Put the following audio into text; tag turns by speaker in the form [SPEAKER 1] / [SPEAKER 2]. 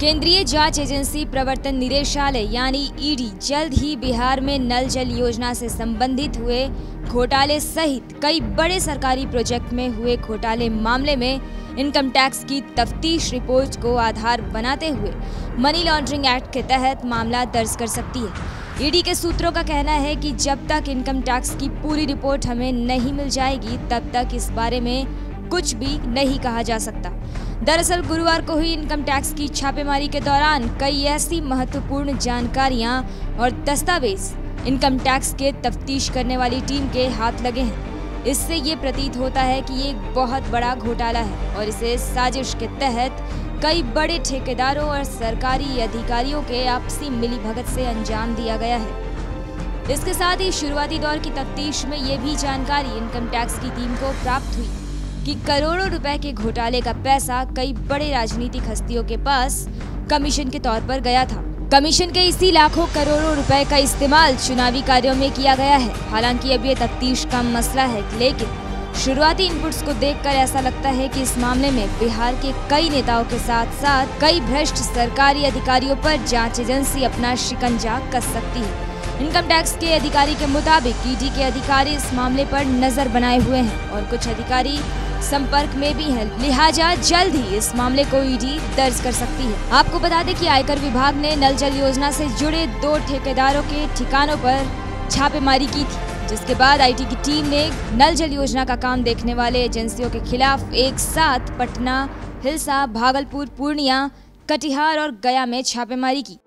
[SPEAKER 1] केंद्रीय जांच एजेंसी प्रवर्तन निदेशालय यानी ईडी जल्द ही बिहार में नल जल योजना से संबंधित हुए घोटाले सहित कई बड़े सरकारी प्रोजेक्ट में हुए घोटाले मामले में इनकम टैक्स की तफ्तीश रिपोर्ट को आधार बनाते हुए मनी लॉन्ड्रिंग एक्ट के तहत मामला दर्ज कर सकती है। ईडी के सूत्रों का कहना है कि जब तक इनकम टैक्स की पूरी रिपोर्ट हमें नहीं मिल जाएगी तब तक इस बारे में कुछ भी नहीं कहा जा सकता। दरअसल गुरुवार को हुई इनकम टैक्स की छापेमारी के दौरान कई ऐसी महत्वपूर्ण जानकारियां और दस्तावेज इनकम टैक्स के तफ्तीश करने वाली टीम के हाथ लगे हैं। इससे ये प्रतीत होता है कि ये एक बहुत बड़ा घोटाला है और इसे साजिश के तहत कई बड़े ठेकेदारों और सरकारी अधिकारियों के आपसी मिलीभगत से अंजाम दिया गया है। इसके साथ ही शुरुआती दौर की तफ्तीश में ये भी जानकारी इनकम टैक्स की टीम को प्राप्त हुई कि करोड़ों रुपए के घोटाले का पैसा कई बड़े राजनीतिक हस्तियों के पास कमीशन के तौर पर गया था। कमीशन के इसी लाखों करोड़ों रुपए का इस्तेमाल चुनावी कार्यों में किया गया है। हालांकि अब ये तफ्तीश का मसला है, लेकिन शुरुआती इनपुट्स को देखकर ऐसा लगता है कि इस मामले में बिहार के कई नेताओं के साथ साथ कई भ्रष्ट सरकारी अधिकारियों पर जांच एजेंसी अपना शिकंजा कस सकती है। इनकम टैक्स के अधिकारी के मुताबिक ईडी के अधिकारी इस मामले पर नजर बनाए हुए हैं और कुछ अधिकारी संपर्क में भी है, लिहाजा जल्द ही इस मामले को ईडी दर्ज कर सकती है। आपको बता दें कि आयकर विभाग ने नल जल योजना से जुड़े 2 ठेकेदारों के ठिकानों पर छापेमारी की थी, जिसके बाद आईटी की टीम ने नल जल योजना का काम देखने वाले एजेंसियों के खिलाफ एक साथ पटना, हिलसा, भागलपुर, पूर्णिया, कटिहार और गया में छापेमारी की।